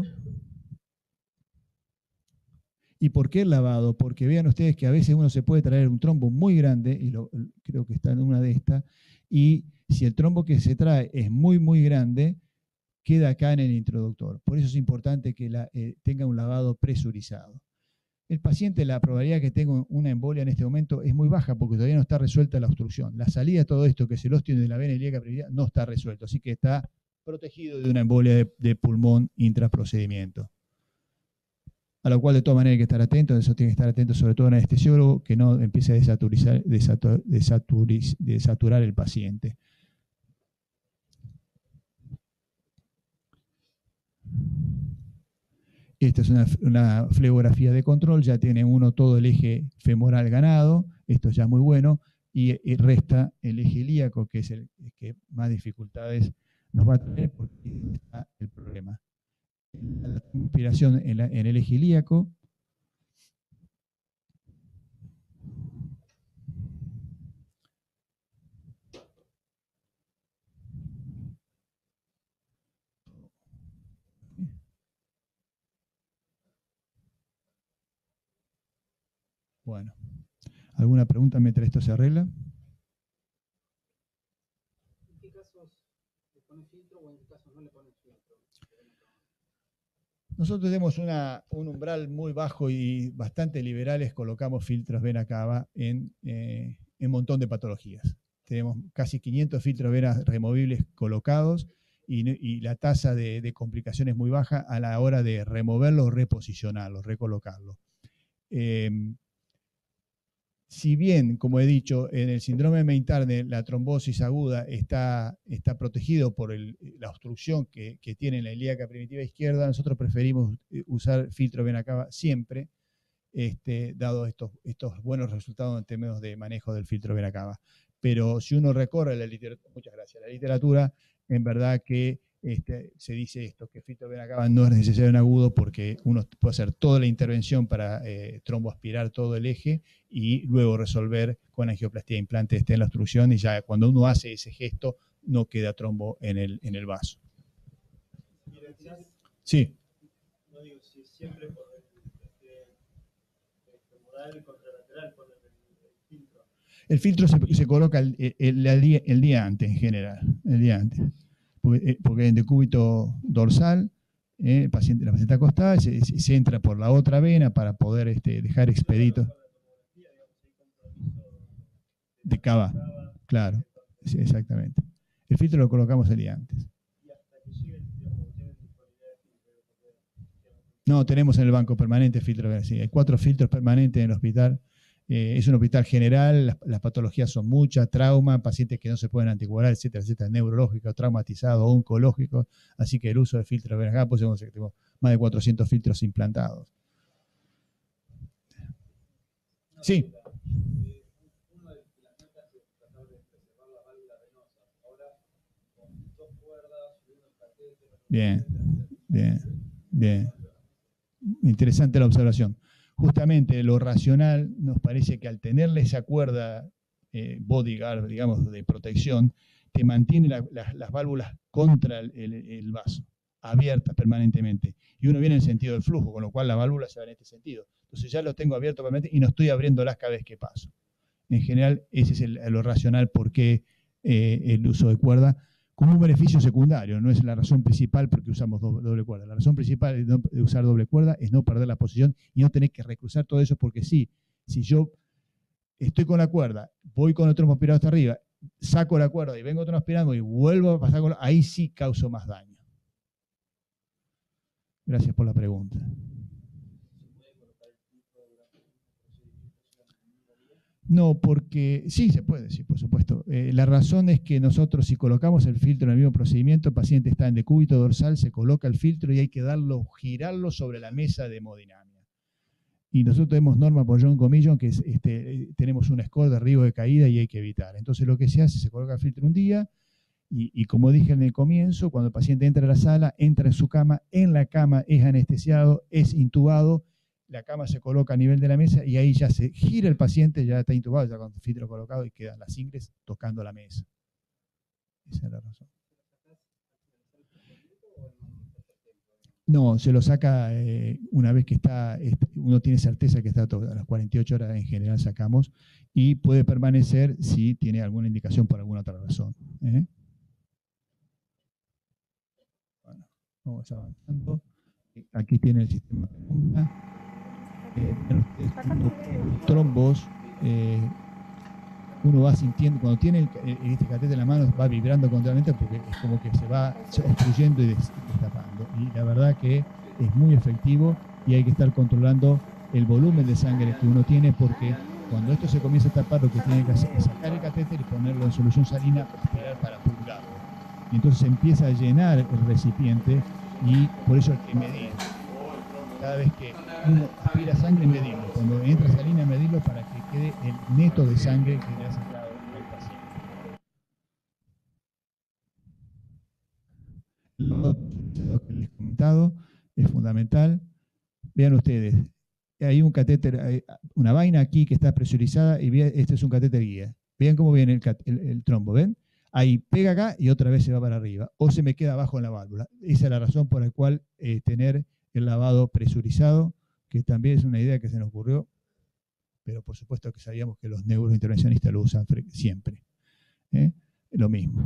¿Y por qué el lavado? Porque vean ustedes que a veces uno se puede traer un trombo muy grande, y lo, creo que está en una de estas, y si el trombo que se trae es muy, muy grande, queda acá en el introductor. Por eso es importante que la, eh, tenga un lavado presurizado. El paciente, la probabilidad que tenga una embolia en este momento es muy baja porque todavía no está resuelta la obstrucción. La salida de todo esto, que es el ostium de la vena ilíaca previa, no está resuelto, así que está protegido de una embolia de, de pulmón intraprocedimiento. A lo cual de todas maneras hay que estar atento, eso tiene que estar atento sobre todo el anestesiólogo, que no empiece a desaturizar, desatur, desaturiz, desaturar el paciente. Esta es una, una flebografía de control, ya tiene uno todo el eje femoral ganado, esto ya es muy bueno, y, y resta el eje ilíaco, que es el que más dificultades nos va a traer, porque ahí está el problema. La inspiración en, la, en el eje ilíaco. Bueno, ¿alguna pregunta mientras esto se arregla? ¿En qué casos le pones filtro o en qué casos no le pones filtro? Nosotros tenemos una, un umbral muy bajo y bastante liberales, colocamos filtros vena cava en eh, un montón de patologías. Tenemos casi quinientos filtros venas removibles colocados y, y la tasa de, de complicación es muy baja a la hora de removerlo, reposicionarlo, recolocarlo. Eh, si bien, como he dicho, en el síndrome de Main-Turner la trombosis aguda está, está protegido por el, la obstrucción que, que tiene la ilíaca primitiva izquierda, nosotros preferimos usar filtro vena cava siempre, este, dado estos, estos buenos resultados en términos de manejo del filtro vena cava. Pero si uno recorre la literatura, muchas gracias, la literatura, en verdad que este, se dice esto, que filtro vena cava no es necesario en agudo porque uno puede hacer toda la intervención para eh, tromboaspirar todo el eje y luego resolver con angioplastía de implante esté en la obstrucción y ya cuando uno hace ese gesto no queda trombo en el, en el vaso. Sí. No digo si siempre por el este, modal contralateral por el, el filtro. El filtro se, se coloca el, el, el, día, el día antes en general, el día antes. Porque, porque en decúbito dorsal, eh, el paciente, la paciente acostada, se, se entra por la otra vena para poder este, dejar expedito. De cava, claro, sí, exactamente. El filtro lo colocamos el día antes. No, tenemos en el banco permanente filtro, sí, hay cuatro filtros permanentes en el hospital. Eh, es un hospital general, las, las patologías son muchas, trauma, pacientes que no se pueden anticoagular, etcétera, etcétera, neurológicos, traumatizados, oncológicos, así que el uso de filtros de acá, pues tenemos más de cuatrocientos filtros implantados. Sí. Bien, bien, bien. Interesante la observación. Justamente lo racional nos parece que al tenerle esa cuerda eh, bodyguard, digamos, de protección, te mantiene la, la, las válvulas contra el, el, el vaso, abiertas permanentemente. Y uno viene en el sentido del flujo, con lo cual la válvula se va en este sentido. Entonces ya lo tengo abierto permanentemente y no estoy abriéndolas cada vez que paso. En general, ese es el, lo racional por qué eh, el uso de cuerda, como un beneficio secundario, no es la razón principal porque usamos doble, doble cuerda. La razón principal de, no, de usar doble cuerda es no perder la posición y no tener que recruzar todo eso, porque sí, si yo estoy con la cuerda, voy con el trombo aspirado hasta arriba, saco la cuerda y vengo otro aspirando y vuelvo a pasar con la, ahí sí causo más daño. Gracias por la pregunta. No, porque sí se puede, sí, por supuesto. Eh, la razón es que nosotros, si colocamos el filtro en el mismo procedimiento, el paciente está en decúbito dorsal, se coloca el filtro y hay que darlo, girarlo sobre la mesa de hemodinamia. Y nosotros tenemos norma por John Comillon, que es, este, tenemos un score de riesgo de caída y hay que evitar. Entonces lo que se hace, se coloca el filtro un día y, y como dije en el comienzo, cuando el paciente entra a la sala, entra en su cama, en la cama es anestesiado, es intubado, la cama se coloca a nivel de la mesa y ahí ya se gira el paciente, ya está intubado, ya con el filtro colocado y quedan las ingles tocando la mesa. Esa es la razón. No, se lo saca eh, una vez que está, uno tiene certeza que está todo, a las cuarenta y ocho horas en general sacamos, y puede permanecer si tiene alguna indicación por alguna otra razón. ¿eh? Bueno, vamos avanzando. Aquí tiene el sistema de columna. Eh, trombos, eh, uno va sintiendo, cuando tiene el, este catéter en la mano, va vibrando continuamente porque es como que se va obstruyendo y destapando. Y la verdad que es muy efectivo y hay que estar controlando el volumen de sangre que uno tiene, porque cuando esto se comienza a tapar, lo que tiene que hacer es sacar el catéter y ponerlo en solución salina para aspirar para purgarlo. Y entonces se empieza a llenar el recipiente y por eso hay que medir. Cada vez que uno aspira sangre, medirlo. Cuando entra salina, medirlo para que quede el neto de sangre que le ha sacado al paciente. Lo que les he comentado es fundamental. Vean ustedes, hay un catéter, hay una vaina aquí que está presurizada y vean, este es un catéter guía. Vean cómo viene el, el, el trombo, ¿ven? Ahí pega acá y otra vez se va para arriba. O se me queda abajo en la válvula. Esa es la razón por la cual eh, tener el lavado presurizado, que también es una idea que se nos ocurrió, pero por supuesto que sabíamos que los neurointervencionistas lo usan siempre. ¿eh? Lo mismo.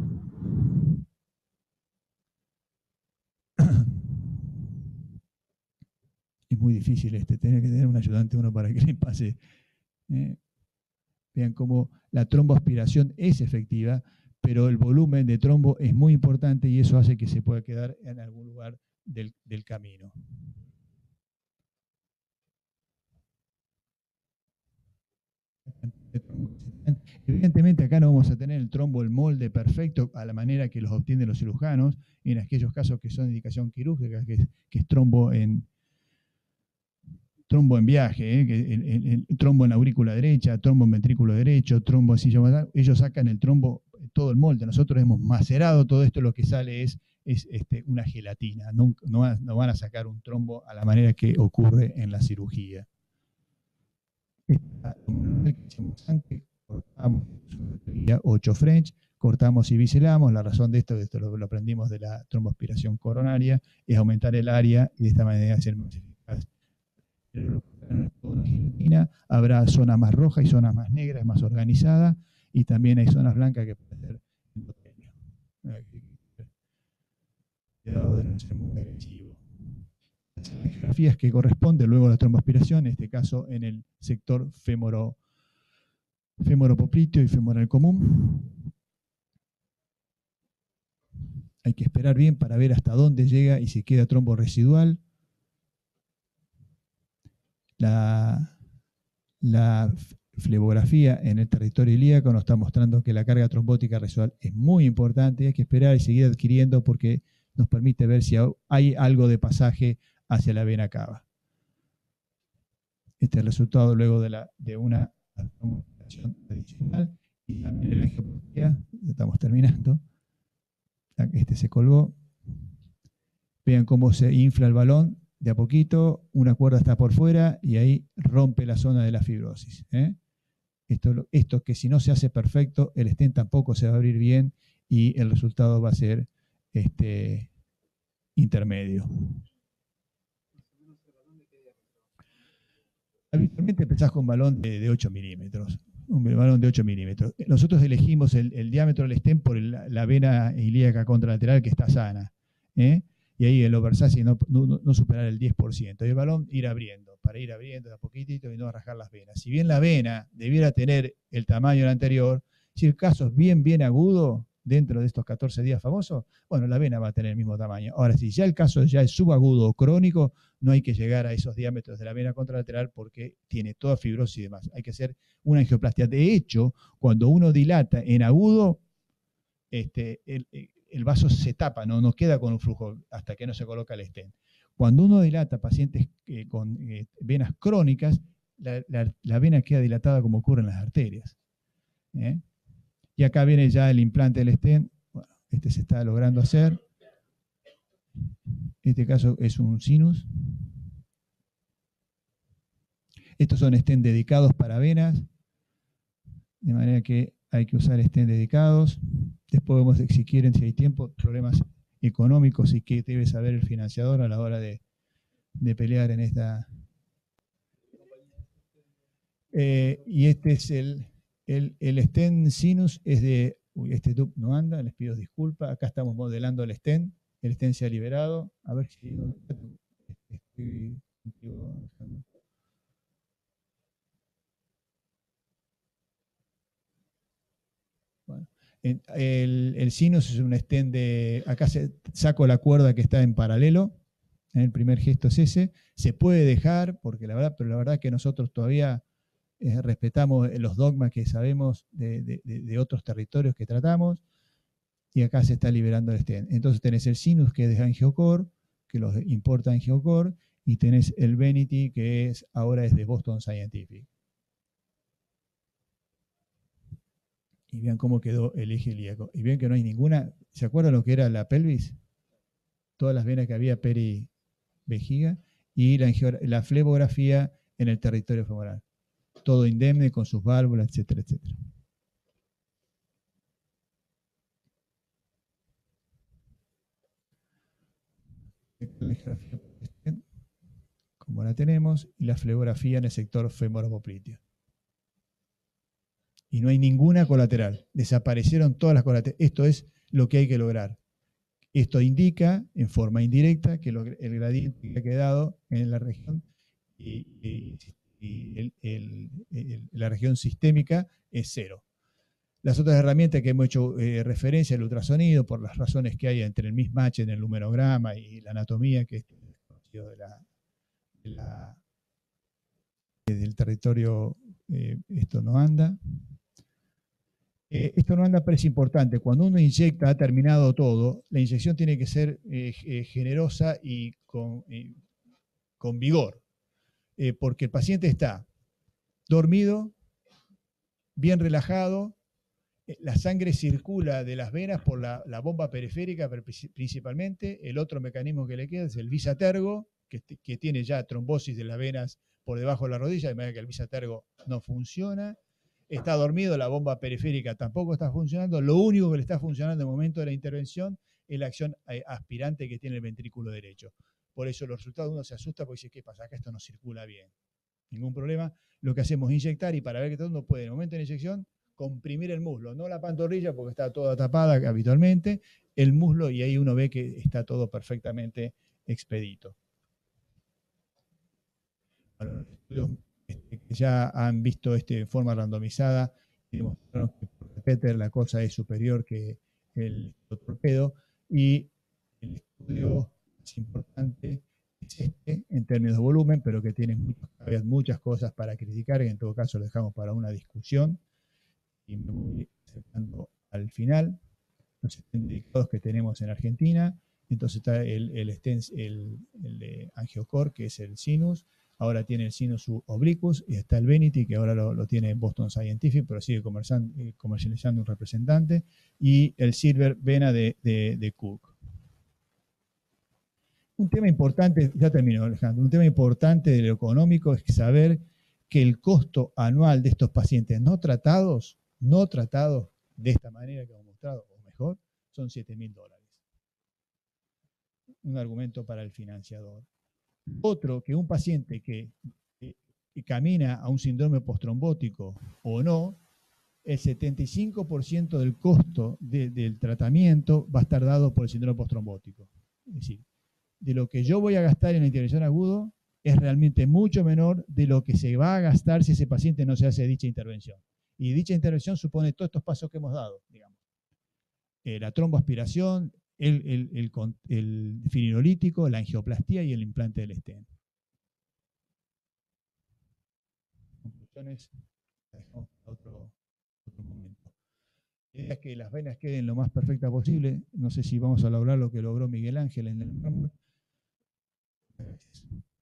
Es muy difícil este, tener que tener un ayudante uno para que le pase. ¿eh? Vean cómo la tromboaspiración es efectiva, pero el volumen de trombo es muy importante y eso hace que se pueda quedar en algún lugar del, del camino. Evidentemente acá no vamos a tener el trombo, el molde perfecto a la manera que los obtienen los cirujanos, en aquellos casos que son de indicación quirúrgica, que es, que es trombo en trombo en viaje, ¿eh? que el, el, el trombo en la aurícula derecha, trombo en ventrículo derecho, trombo así llamado. Ellos sacan el trombo, todo el molde. Nosotros hemos macerado todo esto, lo que sale es, es este, una gelatina. No, no, van, no van a sacar un trombo a la manera que ocurre en la cirugía. Esta, lo que hicimos antes, cortamos ocho French, cortamos y biselamos. La razón de esto, de esto lo, lo aprendimos de la tromboaspiración coronaria, es aumentar el área y de esta manera hacer más eficaz. Habrá zonas más rojas y zonas más negras, más organizadas, y también hay zonas blancas que pueden ser endotelios. Cuidado de no ser muy agresivo. Las angiografías que corresponden luego a la tromboaspiración, en este caso en el sector fémoro, femoropopliteo y femoral común. Hay que esperar bien para ver hasta dónde llega y si queda trombo residual. La, la flebografía en el territorio ilíaco nos está mostrando que la carga trombótica residual es muy importante y hay que esperar y seguir adquiriendo porque nos permite ver si hay algo de pasaje hacia la vena cava. Este es el resultado luego de, la, de una tromboaspiración adicional y también en la angiopatía, ya estamos terminando. Este se colgó. Vean cómo se infla el balón. De a poquito, una cuerda está por fuera y ahí rompe la zona de la fibrosis. ¿eh? Esto, esto que si no se hace perfecto, el stent tampoco se va a abrir bien y el resultado va a ser este, intermedio. Habitualmente empezás con un balón de, de ocho milímetros. Un balón de ocho milímetros. Nosotros elegimos el, el diámetro del stent por el, la vena ilíaca contralateral que está sana. ¿eh? Y ahí el oversize no, no, no superar el diez por ciento. Y el balón ir abriendo, para ir abriendo de a poquitito y no rajar las venas. Si bien la vena debiera tener el tamaño del anterior, si el caso es bien, bien agudo, dentro de estos catorce días famosos, bueno, la vena va a tener el mismo tamaño. Ahora, si ya el caso ya es subagudo o crónico, no hay que llegar a esos diámetros de la vena contralateral porque tiene toda fibrosis y demás. Hay que hacer una angioplastia. De hecho, cuando uno dilata en agudo, este, el, el vaso se tapa, ¿no? no queda con un flujo hasta que no se coloca el stent. Cuando uno dilata pacientes eh, con eh, venas crónicas, la, la, la vena queda dilatada como ocurre en las arterias. ¿eh? Y acá viene ya el implante del stent. Bueno, este se está logrando hacer. En este caso es un sinus. Estos son stents dedicados para venas, de manera que hay que usar stents dedicados. Después vemos, si quieren, si hay tiempo, problemas económicos y qué debe saber el financiador a la hora de, de pelear en esta. Eh, y este es el, el, el stent sinus, es de, uy, este tube no anda, les pido disculpas, acá estamos modelando el stent, el stent se ha liberado, a ver si estoy contigo. Bueno, el, el sinus es un stent de, acá se, saco la cuerda que está en paralelo, el primer gesto es ese, se puede dejar, porque la verdad, pero la verdad que nosotros todavía eh, respetamos los dogmas que sabemos de, de, de otros territorios que tratamos, y acá se está liberando el stent. Entonces tenés el sinus, que es de Angiocore, que los importa Angiocore, y tenés el Venity, que es, ahora es de Boston Scientific. Y vean cómo quedó el eje ilíaco. Y vean que no hay ninguna. ¿Se acuerdan lo que era la pelvis? Todas las venas que había peri-vejiga y la, la flebografía en el territorio femoral. Todo indemne con sus válvulas, etcétera, etcétera. Como la tenemos, y la flebografía en el sector femoropopliteo. Y no hay ninguna colateral. Desaparecieron todas las colaterales. Esto es lo que hay que lograr. Esto indica, en forma indirecta, que lo, el gradiente que ha quedado en la región y, y, y el, el, el, la región sistémica es cero. Las otras herramientas que hemos hecho eh, referencia al ultrasonido, por las razones que hay entre el mismatch en el numerograma y la anatomía, que es conocido de la, de la, del territorio, eh, esto no anda. Eh, esto no anda, pero es importante. Cuando uno inyecta, ha terminado todo, la inyección tiene que ser eh, eh, generosa y con, eh, con vigor, eh, porque el paciente está dormido, bien relajado, eh, la sangre circula de las venas por la, la bomba periférica principalmente. El otro mecanismo que le queda es el bisatergo, que, que tiene ya trombosis de las venas por debajo de la rodilla, de manera que el bisatergo no funciona. Está dormido, la bomba periférica tampoco está funcionando. Lo único que le está funcionando en el momento de la intervención es la acción aspirante que tiene el ventrículo derecho. Por eso los resultados uno se asusta porque dice, ¿qué pasa? Acá esto no circula bien. Ningún problema. Lo que hacemos es inyectar y para ver que todo uno puede, en el momento de la inyección, comprimir el muslo, no la pantorrilla porque está toda tapada habitualmente, el muslo, y ahí uno ve que está todo perfectamente expedito. Bueno, los estudios este, que ya han visto este de forma randomizada demostraron que por catéter la cosa es superior que el torpedo, y el estudio más importante es este en términos de volumen, pero que tiene muchas, muchas cosas para criticar, y en todo caso lo dejamos para una discusión. Y me voy acercando al final, los stent dedicados que tenemos en Argentina. Entonces está el, el, stent, el, el de Angiocore, que es el Sinus. Ahora tiene el Sinus Obliquus, y está el Venity, que ahora lo, lo tiene Boston Scientific, pero sigue comercializando un representante, y el Silver Vena de, de, de Cook. Un tema importante, ya termino Alejandro, un tema importante de lo económico es saber que el costo anual de estos pacientes no tratados, no tratados de esta manera que hemos mostrado, o mejor, son siete mil dólares. Un argumento para el financiador. Otro, que un paciente que, que, que camina a un síndrome postrombótico o no, el setenta y cinco por ciento del costo de, del tratamiento va a estar dado por el síndrome postrombótico. Es decir, de lo que yo voy a gastar en la intervención aguda es realmente mucho menor de lo que se va a gastar si ese paciente no se hace dicha intervención. Y dicha intervención supone todos estos pasos que hemos dado, digamos. Eh, la tromboaspiración, el, el, el, el fibrolítico, la angioplastía y el implante del stent. Conclusiones, dejamos para otro, otro momento. La idea es que las venas queden lo más perfectas posible. No sé si vamos a lograr lo que logró Miguel Ángel en el mármol. Gracias.